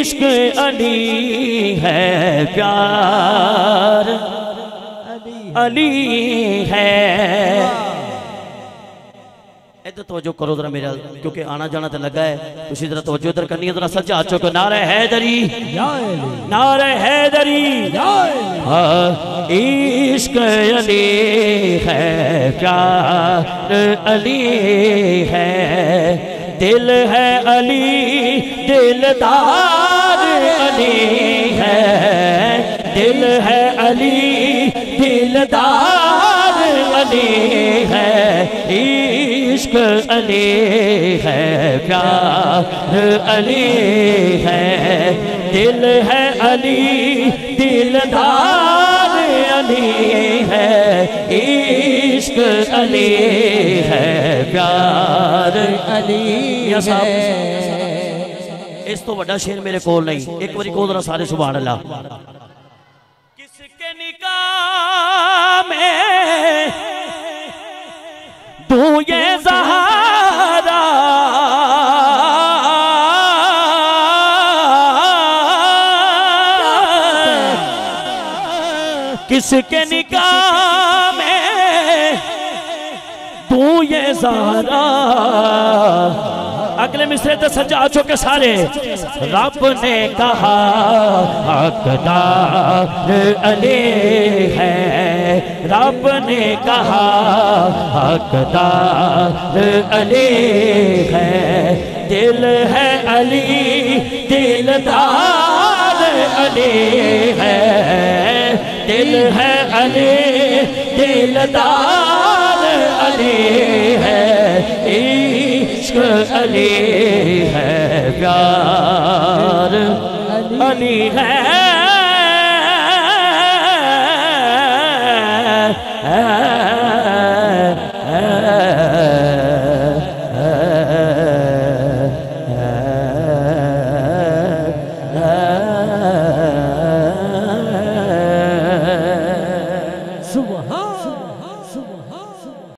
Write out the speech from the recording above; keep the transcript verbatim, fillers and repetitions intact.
इश्क अली है प्यार अली है। इधर तवज्जो करो जरा मेरा, क्योंकि आना जाना तो लगा है, तुसी जरा तवज्जो इधर करनी है। जरा सच्चा हाथ चुको, नारे हैदरी नारे हैदरी। हाँ, इश्क अली है प्यार अली है, दिल है अली दिलदार अली है, दिल है अली दिलदार अली है। इश्क अली है प्यार अली है, दिल है अली दिलदार अली है। इश्क अली है प्यार अली है। इस तो बड़ा शेर मेरे कोल नहीं, एक बारी को जरा सारे सुभान अल्लाह। किसके निकाह में तू ये ज़हरा, किसके निकाह में तू ये ज़हरा। अगले मिसरे तो सजा चुके सारे। रब ने कहा हकदार अली है, रब ने कहा हकदार अली है, दिल है अली दिलदार अली है, दिल है अली दिलदार अली है। इश्क अली है प्यार अली है।